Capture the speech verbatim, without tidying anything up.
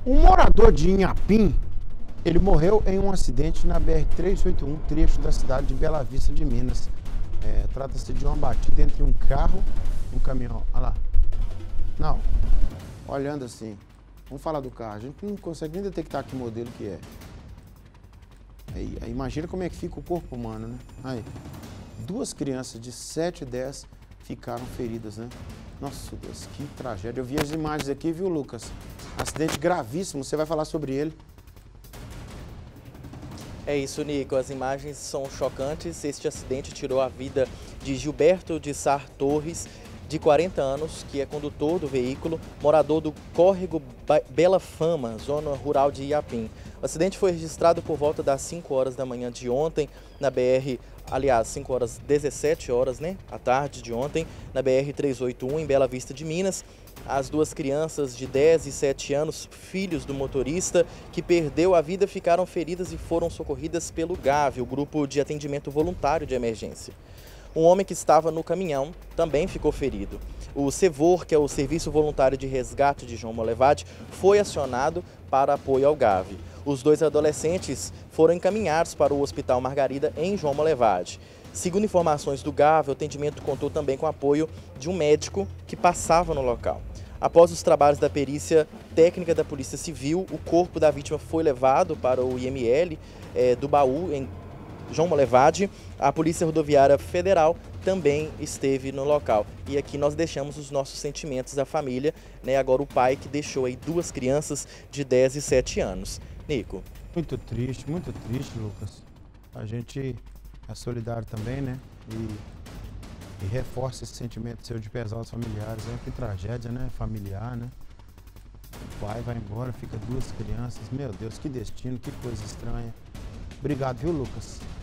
Um morador de Inhapim, ele morreu em um acidente na B R trezentos e oitenta e um, trecho da cidade de Bela Vista de Minas. É, trata-se de uma batida entre um carro e um caminhão. Olha lá. Não, olhando assim, vamos falar do carro, a gente não consegue nem detectar que modelo que é. Aí, aí imagina como é que fica o corpo humano, né? Aí, duas crianças de sete e dez ficaram feridas, né? Nossa Deus, que tragédia. Eu vi as imagens aqui, viu, Lucas? Acidente gravíssimo, você vai falar sobre ele. É isso, Nico. As imagens são chocantes. Este acidente tirou a vida de Gilberto de Sar Torres, de quarenta anos, que é condutor do veículo, morador do córrego Bela Fama, zona rural de Inhapim. O acidente foi registrado por volta das cinco horas da manhã de ontem, na B R, aliás, cinco horas, dezessete horas, né, à tarde de ontem, na B R trezentos e oitenta e um, em Bela Vista de Minas. As duas crianças de dez e sete anos, filhos do motorista, que perdeu a vida, ficaram feridas e foram socorridas pelo GAV, o Grupo de Atendimento Voluntário de Emergência. Um homem que estava no caminhão também ficou ferido. O SEVOR, que é o Serviço Voluntário de Resgate de João Molevade, foi acionado para apoio ao GAV. Os dois adolescentes foram encaminhados para o Hospital Margarida, em João Molevade. Segundo informações do GAV, o atendimento contou também com o apoio de um médico que passava no local. Após os trabalhos da perícia técnica da Polícia Civil, o corpo da vítima foi levado para o I M L é, do Baú, em João Molevade. A Polícia Rodoviária Federal também esteve no local. E aqui nós deixamos os nossos sentimentos à família, né? Agora o pai que deixou aí duas crianças de dez e sete anos. Nico. Muito triste, muito triste, Lucas. A gente é solidário também, né? E, e reforça esse sentimento seu de pesar os familiares. É que tragédia, né? Familiar, né? O pai vai embora, fica duas crianças. Meu Deus, que destino, que coisa estranha. Obrigado, viu, Lucas?